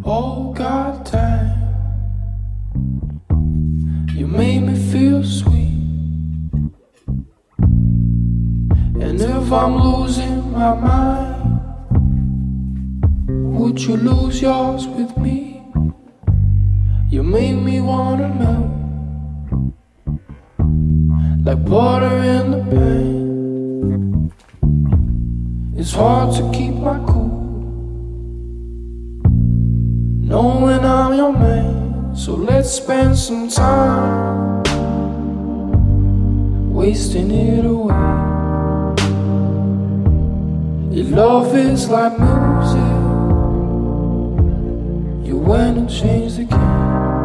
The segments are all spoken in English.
Oh God, time, you made me feel sweet. And if I'm losing my mind, would you lose yours with me? You make me wanna melt like butter in the pan. It's hard to keep my cool, knowing I'm your man. So let's spend some time wasting it away. Your love is like music. You went and changed the game.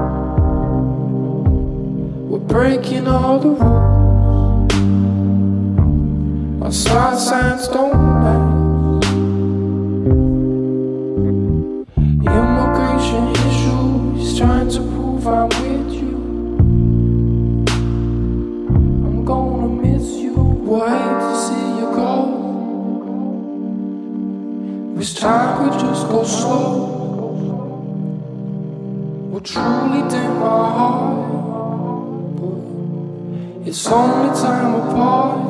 We're breaking all the rules. Our star signs don't match. Immigration issues trying to prove I'm with you. I'm gonna miss you. We'll hate to see you go. Wish time could just go slow. Will truly dim my heart, but it's only time apart.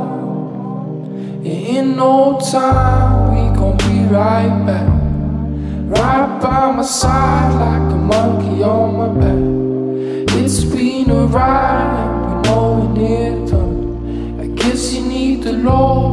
In no time we gon' be right back, right by my side like a monkey on my back. It's been a ride and we know we need it done. I guess you need the Lord